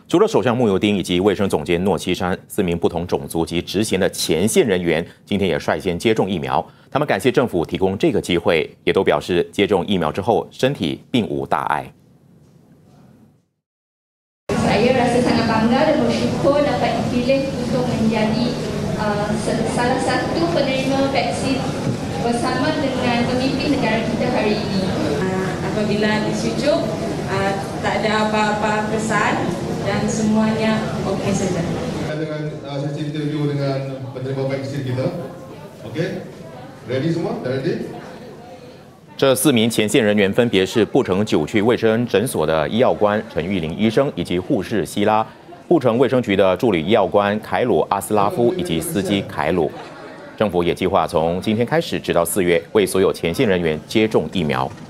除了首相慕尤丁以及卫生总监诺西山4名不同种族及职衔的前线人员，今天也率先接种疫苗。他们感谢政府提供这个机会，也都表示接种疫苗之后身体并无大碍。 Saya rasa sangat bangga dan bersyukur dapat dipilih untuk menjadi salah satu penerima vaksin bersama dengan pemimpin negara kita hari ini. Apabila disunjuk, tak ada apa-apa kesan dan semuanya okey saja. Dengan sesi interview dengan penerima vaksin kita, okey, ready semua? Dah ready? 这4名前线人员分别是布城9区卫生诊所的医药官陈玉玲医生以及护士希拉，布城卫生局的助理医药官凯鲁阿斯拉夫以及司机凯鲁。政府也计划从今天开始直到4月，为所有前线人员接种疫苗。